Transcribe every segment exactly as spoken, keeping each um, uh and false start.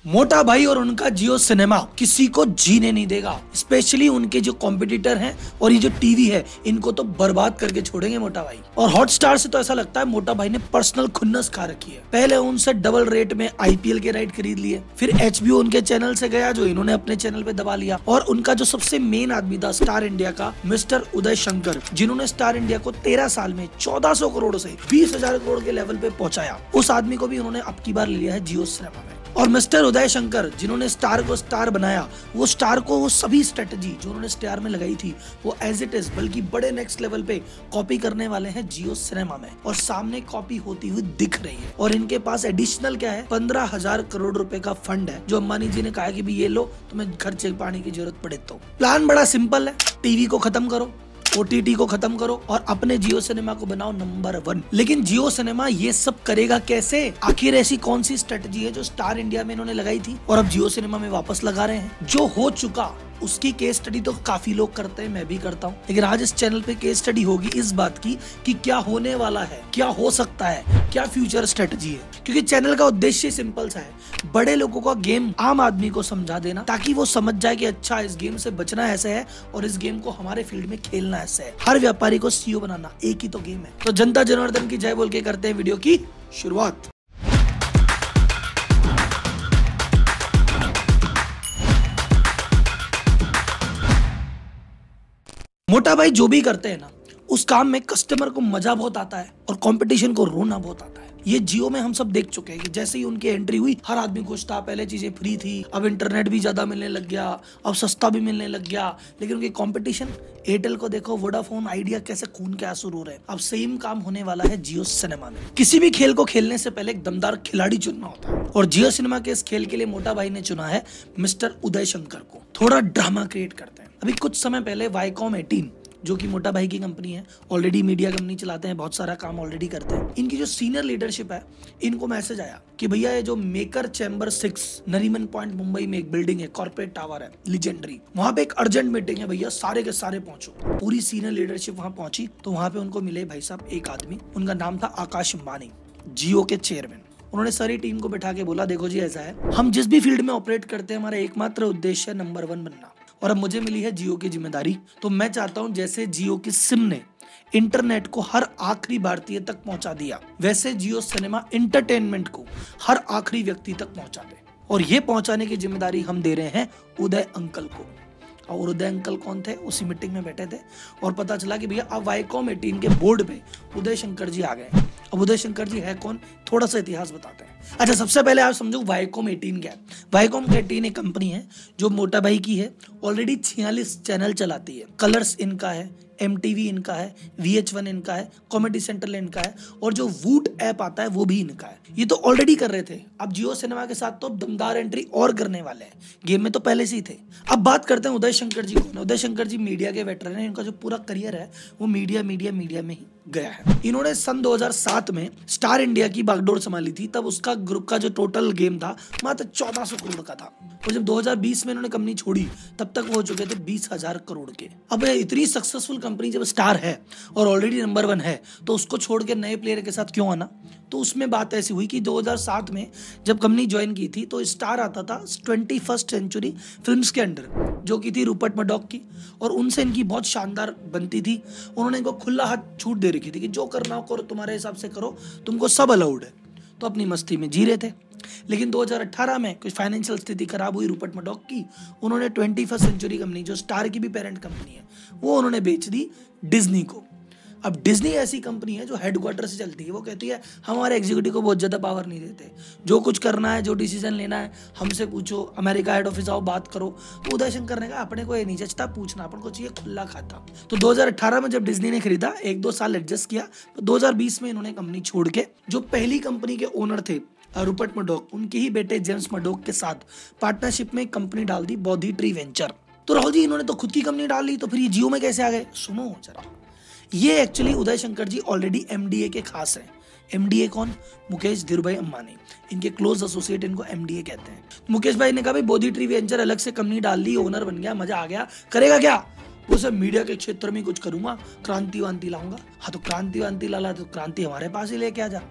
मोटा भाई और उनका जियो सिनेमा किसी को जीने नहीं देगा, स्पेशली उनके जो कॉम्पिटिटर हैं और ये जो टीवी है इनको तो बर्बाद करके छोड़ेंगे मोटा भाई। और हॉटस्टार से तो ऐसा लगता है मोटा भाई ने पर्सनल खुन्नस खा रखी है। पहले उनसे डबल रेट में आईपीएल के राइट खरीद लिए, फिर एचबीओ उनके चैनल से गया जो इन्होंने अपने चैनल पे दबा लिया। और उनका जो सबसे मेन आदमी था स्टार इंडिया का मिस्टर उदय शंकर, जिन्होंने स्टार इंडिया को तेरह साल में चौदह सौ करोड़ से बीस हजार करोड़ के लेवल पे पहुंचाया, उस आदमी को भी उन्होंने अब की बार लिया है जियो सिनेमा में। और मिस्टर उदय शंकर जिन्होंने स्टार को स्टार बनाया, वो स्टार को वो सभी स्ट्रेटजी जो उन्होंने स्टार में लगाई थी वो एज इट इज बल्कि बड़े नेक्स्ट लेवल पे कॉपी करने वाले हैं जियो सिनेमा में। और सामने कॉपी होती हुई दिख रही है। और इनके पास एडिशनल क्या है, पंद्रह हजार करोड़ रुपए का फंड है जो अंबानी जी ने कहा कि भी ये लो, तुम्हें खर्चे पाने की जरूरत पड़े तो। प्लान बड़ा सिंपल है, टीवी को खत्म करो, ओटीटी को खत्म करो और अपने जियो सिनेमा को बनाओ नंबर वन। लेकिन जियो सिनेमा ये सब करेगा कैसे? आखिर ऐसी कौन सी स्ट्रेटजी है जो स्टार इंडिया में इन्होंने लगाई थी और अब जियो सिनेमा में वापस लगा रहे हैं? जो हो चुका उसकी केस स्टडी तो काफी लोग करते हैं, मैं भी करता हूँ, लेकिन आज इस चैनल पे केस स्टडी होगी इस बात की कि क्या होने वाला है, क्या हो सकता है, क्या फ्यूचर स्ट्रेटजी है। क्योंकि चैनल का उद्देश्य सिंपल सा है, बड़े लोगों का गेम आम आदमी को समझा देना ताकि वो समझ जाए कि अच्छा इस गेम से बचना ऐसे है और इस गेम को हमारे फील्ड में खेलना ऐसे है। हर व्यापारी को सीईओ बनाना एक ही तो गेम है। तो जनता जनार्दन की जय बोल के करते हैं वीडियो की शुरुआत। मोटा भाई जो भी करते हैं ना, उस काम में कस्टमर को मजा बहुत आता है और कंपटीशन को रोना बहुत आता है। ये जियो में हम सब देख चुके हैं कि जैसे ही उनकी एंट्री हुई हर आदमी खुश था। पहले चीजें फ्री थी, अब इंटरनेट भी ज्यादा मिलने लग गया, अब सस्ता भी मिलने लग गया। लेकिन उनकी कंपटीशन एयरटेल को देखो, वोडाफोन, आइडिया कैसे खून के आंसू रो रहे हैं। अब सेम काम होने वाला है जियो सिनेमा में। किसी भी खेल को खेलने से पहले एक दमदार खिलाड़ी चुनना होता है और जियो सिनेमा के इस खेल के लिए मोटा भाई ने चुना है मिस्टर उदय शंकर को। थोड़ा ड्रामा क्रिएट करते हैं। अभी कुछ समय पहले वाईकॉम अठारह जो कि मोटा भाई की कंपनी है, ऑलरेडी मीडिया कंपनी चलाते हैं, बहुत सारा काम ऑलरेडी करते हैं। इनकी जो सीनियर लीडरशिप है, इनको मैसेज आया कि भैया ये जो maker chamber six Nariman point Mumbai में एक बिल्डिंग है, कॉर्पोरेट टावर है, लीजेंडरी, वहां पे एक अर्जेंट मीटिंग है भैया, सारे के सारे पहुंचो। पूरी सीनियर लीडरशिप वहां पहुंची तो वहां पे उनको मिले भाई साहब एक आदमी, उनका नाम था आकाश अंबानी, जियो के चेयरमैन। उन्होंने सारी टीम को बैठा के बोला, देखो जी ऐसा है, हम जिस भी फील्ड में ऑपरेट करते हैं हमारा एकमात्र उद्देश्य है नंबर वन बनना, और अब मुझे मिली है जियो की जिम्मेदारी। तो मैं चाहता हूं जैसे जियो की सिम ने इंटरनेट को हर आखिरी भारतीय तक पहुंचा दिया, वैसे जियो सिनेमा एंटरटेनमेंट को हर आखिरी व्यक्ति तक पहुंचा दे। और ये पहुंचाने की जिम्मेदारी हम दे रहे हैं उदय अंकल को। और उदय अंकल कौन थे? उसी मीटिंग में बैठे थे और पता चला कि भैया अब वाईकॉम अठारह के बोर्ड पे उदय शंकर जी आ गए। अब उदय शंकर जी है कौन, थोड़ा सा इतिहास बताते हैं। अच्छा, सबसे पहले आप समझो वाईकॉम अठारह क्या है। वाईकॉम अठारह एक कंपनी है जो मोटा भाई की है, ऑलरेडी छियालीस चैनल चलाती है। कलर्स इनका है, एमटीवी इनका है, वीएच वन इनका है, कॉमेडी सेंट्रल इनका है, और जो वूट ऐप आता है वो भी इनका है। ये तो ऑलरेडी कर रहे थे, अब जियो सिनेमा के साथ तो दमदार एंट्री और करने वाले हैं। गेम में तो पहले से ही थे। अब बात करते हैं उदय शंकर जी को। उदय शंकर जी मीडिया के वेटरन है, इनका जो पूरा करियर है वो मीडिया मीडिया मीडिया में ही गया है। इन्होंने सन दो हज़ार सात में स्टार इंडिया की बागडोर संभाली थी, तब उसका ग्रुप का जो टोटल गेम था मात्र चौदह सौ करोड़ का था। और जब दो हज़ार बीस में इन्होंने कंपनी छोड़ी तब तक वो हो चुके थे बीस हजार करोड़ के। अब इतनी सक्सेसफुल कंपनी जब स्टार है और ऑलरेडी नंबर वन है तो उसको छोड़ के नए प्लेयर के साथ क्यों आना? तो उसमें बात ऐसी हुई कि दो हज़ार सात में जब कंपनी ज्वाइन की थी तो स्टार आता था ट्वेंटी फर्स्ट सेंचुरी फिल्म्स के अंडर, जो की थी रूपर्ट मर्डॉक की, और उनसे इनकी बहुत शानदार बनती थी। उन्होंने इनको खुला हाथ छूट दे रखी थी कि जो करना हो करो, तुम्हारे हिसाब से करो, तुमको सब अलाउड है। तो अपनी मस्ती में जी रहे थे। लेकिन दो हज़ार अठारह में कुछ फाइनेंशियल स्थिति खराब हुई रूपर्ट मर्डॉक की, उन्होंने ट्वेंटी फर्स्ट सेंचुरी कंपनी जो स्टार की भी पेरेंट कंपनी है वो उन्होंने बेच दी डिज्नी को। अब डिज्नी ऐसी कंपनी है जो हेडक्वार्टर से चलती है, वो कहती है हमारे एग्जीक्यूटिव को बहुत ज्यादा पावर नहीं देते, जो कुछ करना है, जो डिसीजन लेना है हमसे पूछो, अमेरिका हेड ऑफिस आओ बात करो। तो उदय शंकर ने कहा अपने को ये नहीं जचता पूछना, अपन को चाहिए खुला खाता। तो दो हज़ार अठारह में जब डिज्नी ने खरीदा, एक दो साल एडजस्ट किया, तो दो हज़ार बीस में इन्होंने कंपनी छोड़ के जो पहली कंपनी के ओनर थे रूपर्ट मर्डॉक, उनके ही बेटे जेम्स मर्डॉक के साथ पार्टनरशिप में कंपनी डाल दी बॉडी ट्री वेंचर। तो राहुल जी इन्होंने तो खुद की कंपनी डाल ली, तो फिर ये जियो में कैसे आ गए? सुनो जरा, ये actually Uday Shankar ji already MDA के खास हैं। एमडीए कौन? मुकेश धीरूभाई अंबानी, इनके क्लोज एसोसिएट इनको एमडीए कहते हैं। मुकेश भाई ने कहा भाई बॉडी ट्री वेंचर अलग से कंपनी डाल ली, ओनर बन गया, मजा आ गया, करेगा क्या? वो सब मीडिया के क्षेत्र में कुछ करूंगा, क्रांति वांति लाऊंगा। हाँ तो क्रांति वांति लाला तो क्रांति हमारे पास ही लेके आ जा।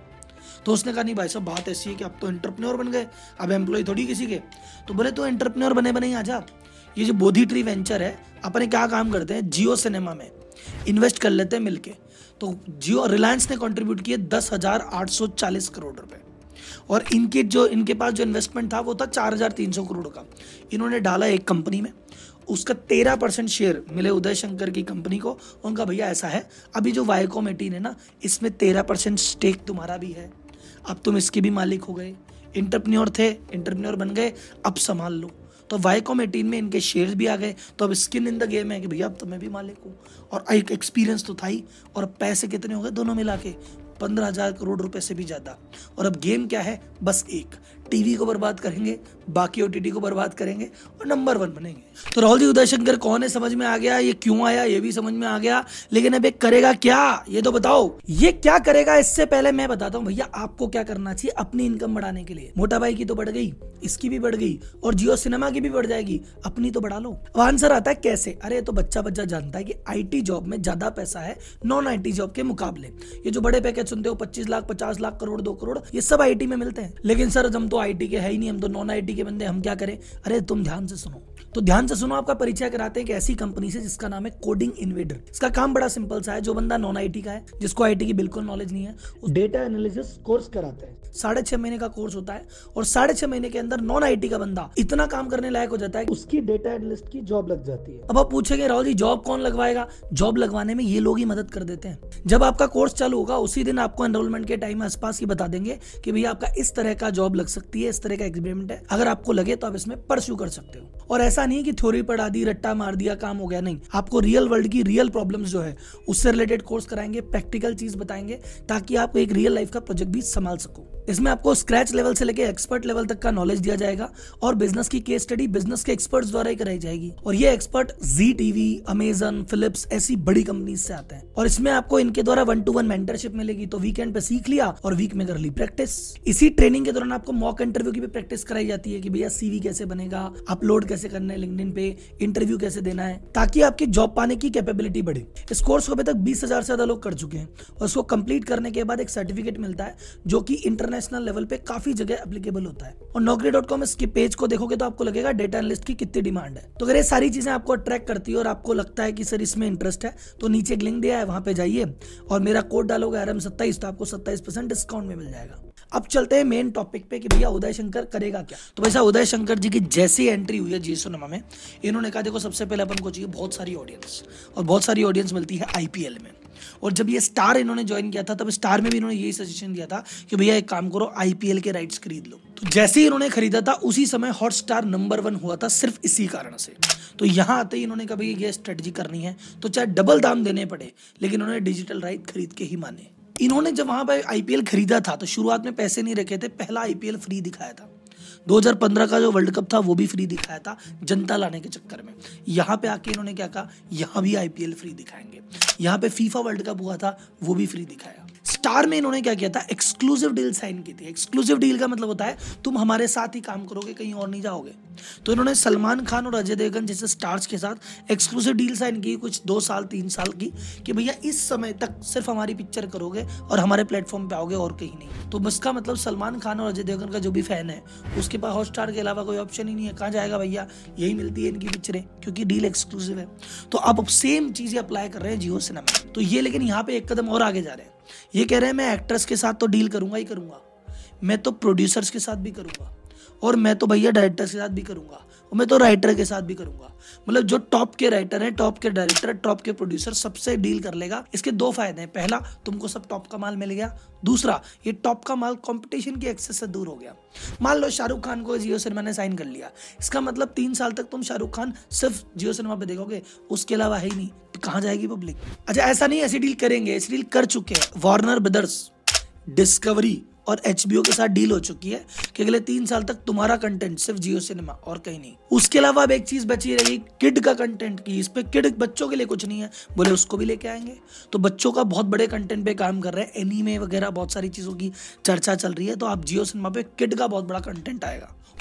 तो उसने कहा नहीं भाई साहब, बात ऐसी है कि अब तो एंटरप्रेन्योर बन गए, अब एम्प्लॉय थोड़ी किसी के। तो बोले तो एंटरप्रेन्योर बने बने ही आ जा। ये जो बोधी ट्री वेंचर है, अपने क्या काम करते हैं, जियो सिनेमा में इन्वेस्ट कर लेते हैं मिलके। तो जियो रिलायंस ने कंट्रीब्यूट किए दस हजार आठ सौ चालीस करोड़ रुपए, और इनके जो इनके पास जो इन्वेस्टमेंट था वो था चार हजार तीन सौ करोड़ का। इन्होंने डाला एक कंपनी में, उसका तेरह परसेंट शेयर मिले उदय शंकर की कंपनी को। उनका भैया ऐसा है, अभी जो वायकॉम एटीन है ना, इसमें तेरह परसेंट स्टेक तुम्हारा भी है, अब तुम इसके भी मालिक हो गए। इंटरप्रेन्योर थे, इंटरप्रेन्योर बन गए, अब संभाल लो। तो वायकॉम एटीन में इनके शेयर्स भी आ गए, तो अब स्किन इन द गेम है कि भैया अब तो मैं भी मालिक हूँ, और एक एक्सपीरियंस तो था ही। और अब पैसे कितने हो गए दोनों मिला के, पंद्रह हजार करोड़ रुपए से भी ज्यादा। और अब गेम क्या है, बस एक, टीवी को बर्बाद करेंगे, बाकी ओटीटी को बर्बाद करेंगे और नंबर वन बनेंगे। तो राहुल जी उदय शंकर कौन है समझ में आ गया, ये क्यों आया ये भी समझ में आ गया, लेकिन अब ये करेगा क्या, ये तो बताओ ये क्या करेगा। इससे पहले मैं बताता हूँ भैया आपको क्या करना चाहिए अपनी इनकम बढ़ाने के लिए। मोटा भाई की तो बढ़ गई, इसकी भी बढ़ गई, और जियो सिनेमा की भी बढ़ जाएगी, अपनी तो बढ़ा लो। अब आंसर आता है कैसे, अरे तो बच्चा बच्चा जानता है कि आईटी जॉब में ज्यादा पैसा है नॉन आईटी जॉब के मुकाबले। ये जो बड़े पैकेज सुनते हो पच्चीस लाख पचास लाख करोड़ दो करोड़, ये सब आईटी में मिलते हैं। लेकिन सर हम तो आईटी के है ही नहीं, हम तो नॉन आईटी के बंदे, हम क्या करें। अरे तुम ध्यान से सुनो, तो ध्यान से सुनो, आपका परिचय कराते हैं कि ऐसी कंपनी से जिसका नाम है कोडिंग इन्वेडर। इसका काम बड़ा सिंपल सा है, जो बंदा नॉन आईटी का है, जिसको आईटी की बिल्कुल नॉलेज नहीं है, वो डेटा एनालिसिस कोर्स कराते हैं। साढ़े छह महीने का कोर्स होता है, और साढ़े छह महीने के अंदर नॉन आईटी का बंदा इतना काम करने लायक हो जाता है कि उसकी डेटा एनालिस्ट की जॉब लग जाती है। अब आप पूछेंगे राहुल जी जॉब कौन लगवाएगा, जॉब लगवाने में ये लोग ही मदद कर देते हैं। जब आपका कोर्स चालू होगा उसी दिन आपको एनरोलमेंट के टाइम आसपास ही बता देंगे कि भैया आपका इस तरह का जॉब लग सकती है, इस तरह का एग्रीमेंट है, अगर आपको लगे तो आप इसमें परस्यू कर सकते हो। और ऐसा नहीं है कि थ्योरी पढ़ा दी, रट्टा मार दिया, काम हो गया, नहीं, आपको रियल वर्ल्ड की रियल प्रॉब्लम्स जो है उससे रिलेटेड कोर्स कराएंगे, प्रैक्टिकल चीज बताएंगे, ताकि आप एक रियल लाइफ का प्रोजेक्ट भी संभाल सको। इसमें आपको स्क्रैच लेवल से लेके एक्सपर्ट लेवल तक का नॉलेज दिया जाएगा, और बिजनेस की केस स्टडी बिजनेस के एक्सपर्ट्स द्वारा ही कराई जाएगी। और ये expert Zee TV, Amazon, Philips ऐसी बड़ी कंपनी से आते हैं, और इसमें आपको इनके द्वारा वन टू वन मेंटरशिप मिलेगी। तो वीकेंड पे सीख लिया और वीक में कर ली प्रैक्टिस। इसी ट्रेनिंग के दौरान आपको मॉक इंटरव्यू की भी प्रैक्टिस कराई जाती है कि भैया सीवी कैसे बनेगा, अपलोड कैसे करना है लिंक्डइन पे, इंटरव्यू कैसे देना है, ताकि आपकी जॉब पाने की कैपेबिलिटी बढ़े। इस कोर्स को अभी तक बीस हजार से ज्यादा लोग कर चुके हैं, और इसको कंप्लीट करने के बाद एक सर्टिफिकेट मिलता है जो कि इंटरनेशनल लेवल पे काफी जगह एप्लीकेबल होता है। और नौकरी डॉट कॉम इसके पेज को देखोगे तो आपको लगेगा डेटा एनालिस्ट की कितनी डिमांड है। तो अगर ये सारी चीजें आपको अट्रैक्ट करती है और आपको लगता है कि सर इसमें इंटरेस्ट है, तो नीचे एक लिंक दिया है, वहां पे जाइए और मेरा कोड डालोगे आर एम सत्ताईस, तो आपको सत्ताईस परसेंट डिस्काउंट में मिल जाएगा। अब चलते हैं मेन टॉपिक पे कि भैया उदय शंकर करेगा क्या। तो वैसा उदय शंकर जी की जैसी एंट्री हुई है जियो सिनेमा में, इन्होंने कहा देखो सबसे पहले अपन को चाहिए बहुत सारी ऑडियंस, और बहुत सारी ऑडियंस मिलती है आईपीएल में। और जब ये स्टार इन्होंने ज्वाइन किया था, तब स्टार में भी इन्होंने यही सजेशन दिया था कि भैया एक काम करो, आईपीएल के राइट्स खरीद लो। तो जैसे ही इन्होंने खरीदा था उसी समय हॉटस्टार नंबर वन हुआ था, सिर्फ इसी कारण से। तो यहाँ आते ही इन्होंने कहा भैया ये स्ट्रेटजी करनी है, तो चाहे डबल दाम देने पड़े, लेकिन इन्होंने डिजिटल राइट खरीद के ही माने। इन्होंने जब वहां पर आईपीएल खरीदा था तो शुरुआत में पैसे नहीं रखे थे, पहला आईपीएल फ्री दिखाया था। दो हज़ार पंद्रह का जो वर्ल्ड कप था वो भी फ्री दिखाया था जनता लाने के चक्कर में। यहाँ पे आके इन्होंने क्या कहा, यहाँ भी आईपीएल फ्री दिखाएंगे। यहाँ पे फीफा वर्ल्ड कप हुआ था, वो भी फ्री दिखाया। स्टार में इन्होंने क्या किया था, एक्सक्लूसिव डील साइन की थी। एक्सक्लूसिव डील का मतलब होता है तुम हमारे साथ ही काम करोगे, कहीं और नहीं जाओगे। तो इन्होंने सलमान खान और अजय देवगन जैसे स्टार्स के साथ एक्सक्लूसिव डील साइन की, कुछ दो साल तीन साल की, कि भैया इस समय तक सिर्फ हमारी पिक्चर करोगे और हमारे प्लेटफॉर्म पे आओगे और कहीं नहीं। तो बस का मतलब सलमान खान और अजय देवगन का जो भी फैन है उसके पास हॉटस्टार के अलावा कोई ऑप्शन ही नहीं है। कहाँ जाएगा भैया, यही मिलती है इनकी पिक्चरें, क्योंकि डील एक्सक्लूसिव है। तो आप सेम चीजें अप्लाई कर रहे हैं जियो सिनेमा। तो ये लेकिन यहाँ पे एक कदम और आगे जा रहे हैं। ये कह रहे हैं मैं एक्टर्स के साथ तो डील करूंगा ही करूंगा, मैं तो प्रोड्यूसर्स के साथ भी करूंगा, और मैं तो भैया डायरेक्टर्स के साथ भी करूंगा, और मैं तो राइटर के साथ भी करूंगा। मतलब जो टॉप के राइटर हैं, टॉप के डायरेक्टर, टॉप के प्रोड्यूसर, सबसे डील कर लेगा। इसके दो फायदे हैं, पहला तुमको सब टॉप का माल मिल गया, दूसरा ये टॉप का माल कंपटीशन के एक्सेस से दूर हो गया। मान लो शाहरुख खान को जियो सिनेमा ने साइन कर लिया, इसका मतलब तीन साल तक तुम शाहरुख खान सिर्फ जियो सिनेमा पे देखोगे, उसके अलावा है ही नहीं। कहाँ जाएगी पब्लिक। अच्छा ऐसा नहीं, ऐसी डील करेंगे, ऐसी डील कर चुके हैं। वार्नर ब्रदर्स, डिस्कवरी और एचबीओ के साथ डील हो चुकी है कि अगले तीन साल तक तुम्हारा कंटेंट सिर्फ जियो सिनेमा और कहीं नहीं। उसके अलावा अब एक चीज बची रहेगी किड का कंटेंट की। इस पे किड बच्चों के लिए कुछ नहीं है, बोले उसको भी लेके आएंगे। तो बच्चों का बहुत बड़े कंटेंट पे काम कर रहे हैं, एनीमे वगैरह बहुत सारी चीजों की चर्चा चल रही है। तो आप जियो सिनेमा पे किड का बहुत बड़ा कंटेंट आएगा।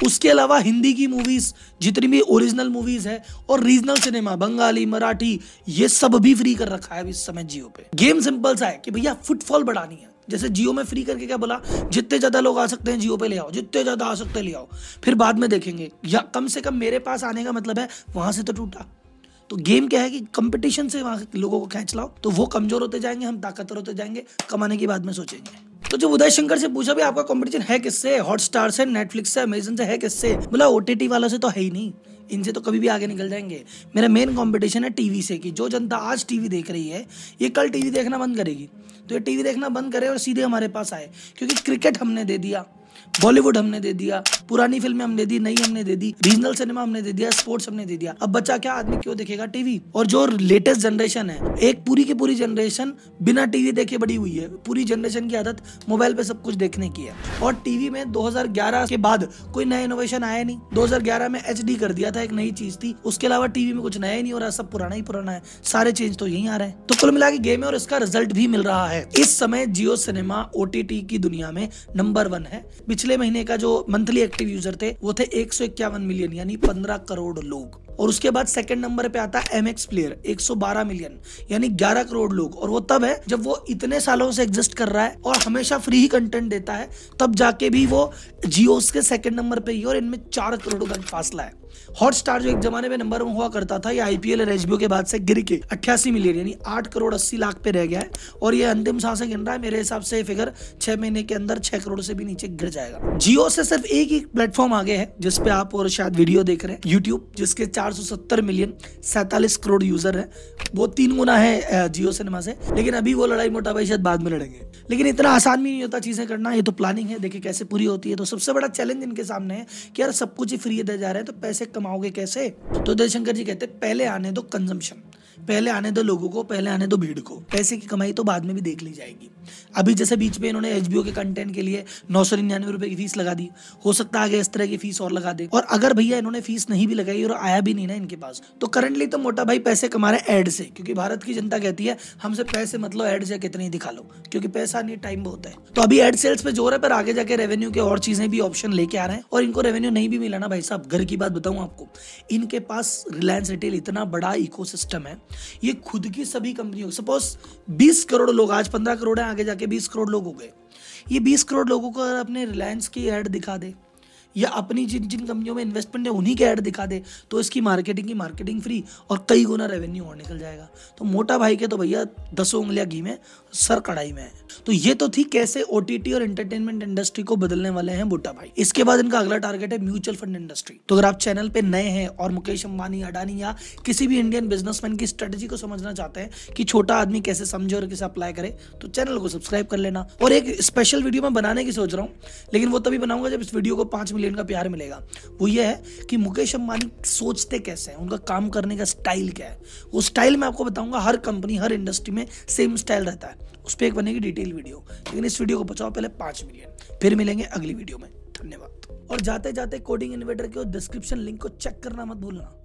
उसके अलावा हिंदी की मूवीज जितनी भी ओरिजिनल मूवीज है और रीजनल सिनेमा बंगाली मराठी ये सब भी फ्री कर रखा है इस समय जियो पे। गेम सिंपल सा है कि भैया फुटफॉल बढ़ानी है। जैसे जियो में फ्री करके क्या बोला, जितने ज्यादा लोग आ सकते हैं जियो पे ले आओ, जितने ज्यादा आ सकते हैं ले आओ, फिर बाद में देखेंगे। या कम से कम मेरे पास आने का मतलब है वहां से तो टूटा। तो गेम क्या है कि कंपटीशन से वहां लोगों को खींच लाओ, तो वो कमजोर होते जाएंगे, हम ताकतवर होते जाएंगे, कमाने की बाद में सोचेंगे। तो जब उदय शंकर से पूछा भी आपका कंपटीशन है किससे, हॉटस्टार से, नेटफ्लिक्स से, अमेजन से है किससे, बोला ओटीटी वालों से तो है ही नहीं, इनसे तो कभी भी आगे निकल जाएंगे। मेरा मेन कंपटीशन है टीवी से, कि जो जनता आज टीवी देख रही है ये कल टीवी देखना बंद करेगी। तो ये टीवी देखना बंद करे और सीधे हमारे पास आए, क्योंकि क्रिकेट हमने दे दिया, बॉलीवुड हमने दे दिया, पुरानी फिल्में हमने दी, नई हमने दे दी, रीजनल सिनेमा हमने दे दिया, स्पोर्ट्स हमने दे दिया। अब बच्चा क्या, आदमी क्यों देखेगा टीवी। और जो लेटेस्ट जनरेशन है, एक पूरी की पूरी जनरेशन बिना टीवी देखे बड़ी हुई है। पूरी जनरेशन की आदत मोबाइल पे सब कुछ देखने की है। और टीवी में दो हज़ार ग्यारह के बाद कोई नया इनोवेशन आया नहीं। दो हज़ार ग्यारह में एचडी कर दिया था, एक नई चीज थी, उसके अलावा टीवी में कुछ नया ही नहीं हो रहा, सब पुराना ही पुराना है, सारे चेंज तो यही आ रहे हैं। तो कुल मिला के गेम है और इसका रिजल्ट भी मिल रहा है। इस समय जियो सिनेमा ओटीटी की दुनिया में नंबर वन है। पिछले महीने का जो मंथली एक्टिव यूजर थे वो थे एक सौ इक्यावन मिलियन, यानी पंद्रह करोड़ लोग। और उसके बाद सेकंड नंबर पे आता है एमएक्स प्लेयर एक सौ बारह मिलियन, यानी ग्यारह करोड़ लोग। और वो तब है जब वो इतने सालों से एग्जिस्ट कर रहा है और हमेशा फ्री ही कंटेंट देता है, तब जाके भी वो जियो के सेकंड नंबर पे ही, और इनमें चार करोड़ का फासला है। हॉटस्टार जो एक जमाने में नंबर वन हुआ करता था, ये आईपीएल और एचबीओ के बाद से गिर के अट्ठासी मिलियन यानी आठ करोड़ अस्सी लाख पे रह गया है। और ये अंतिम सांसें गिन रहा है। मेरे हिसाब से फिगर छह महीने के अंदर छह करोड़ से भी नीचे गिर जाएगा। जियो से सिर्फ एक ही प्लेटफॉर्म आगे है जिसपे आप और शायद वीडियो देख रहे हैं, यूट्यूब, जिसके चार सौ सत्तर मिलियन सैंतालीस करोड़ यूजर है। वो तीन गुना है जियो सिनेमा से। लेकिन अभी वो लड़ाई मोटा भाई शायद बाद में लड़ेंगे। लेकिन इतना आसान भी नहीं होता चीजें करना, ये तो प्लानिंग है, देखिए कैसे पूरी होती है। तो सबसे बड़ा चैलेंज इनके सामने है कि यार सब कुछ ही फ्री दे जा रहे हैं, तो पैसे कमाओगे कैसे। तो उदय शंकर जी कहते हैं पहले आने दो कंजम्पशन, पहले आने दो लोगों को, पहले आने दो भीड़ को। पैसे की कमाई तो बाद में भी देख ली जाएगी। अभी जैसे बीच में इन्होंने एचबीओ के कंटेंट के लिए नौ सौ निन्यानवे रुपए की फीस लगा दी, हो सकता है आगे इस तरह की फीस और लगा दे। और अगर भैया इन्होंने फीस नहीं भी लगाई और आया भी नहीं ना इनके पास, तो करंटली तो मोटा भाई पैसे कमा रहे हैं एड से, क्योंकि भारत की जनता कहती है हमसे पैसे मतलब एड से कितने ही दिखा लो, क्योंकि पैसा नहीं टाइम बहुत है। तो अभी एड सेल्स पे जोर है, पर आगे जाके रेवेन्यू के और चीजें भी ऑप्शन लेके आ रहे हैं। और इनको रेवेन्यू नहीं भी मिला ना भाई साहब, घर की बात बताऊं आपको, इनके पास रिलायंस रिटेल इतना बड़ा इकोसिस्टम है, ये खुद की सभी कंपनियों, सपोज बीस करोड़ लोग, आज पंद्रह करोड़ है, आगे जाके बीस करोड़ लोग हो गए। ये बीस करोड़ लोगों को अगर अपने रिलायंस की ऐड दिखा दे या अपनी जिन जिन कंपनियों में इन्वेस्टमेंट है उन्हीं के ऐड दिखा दे, तो इसकी मार्केटिंग की मार्केटिंग फ्री और कई गुना रेवेन्यू और निकल जाएगा। तो मोटा भाई के तो भैया दसों उंगलियां घी में, सर कढ़ाई में है। तो ये तो थी कैसे ओटीटी और एंटरटेनमेंट इंडस्ट्री को बदलने वाले हैं मोटा भाई। इसके बाद इनका अगला टारगेट है म्यूचुअल फंड इंडस्ट्री। तो अगर आप चैनल पे नए हैं और मुकेश अंबानी, अडानी या किसी भी इंडियन बिजनेसमैन की स्ट्रेटेजी को समझना चाहते हैं कि छोटा आदमी कैसे समझे और कैसे अप्लाई करे, तो चैनल को सब्सक्राइब कर लेना। और एक स्पेशल वीडियो मैं बनाने की सोच रहा हूँ, लेकिन वो तभी बनाऊंगा जब इस वीडियो को पांच मिलियन का प्यार मिलेगा। वो ये है कि मुकेश अंबानी सोचते कैसे हैं, उनका काम करने का स्टाइल क्या है। वो स्टाइल मैं आपको बताऊंगा। हर कंपनी, हर इंडस्ट्री में सेम स्टाइल रहता है, उस पर एक बनेगी डिटेल वीडियो। लेकिन इस वीडियो को बचाओ पहले पांच मिलियन, फिर मिलेंगे अगली वीडियो में। धन्यवाद। और जाते जाते कोडिंग इन्वेटर के डिस्क्रिप्शन लिंक को चेक करना मत भूलना।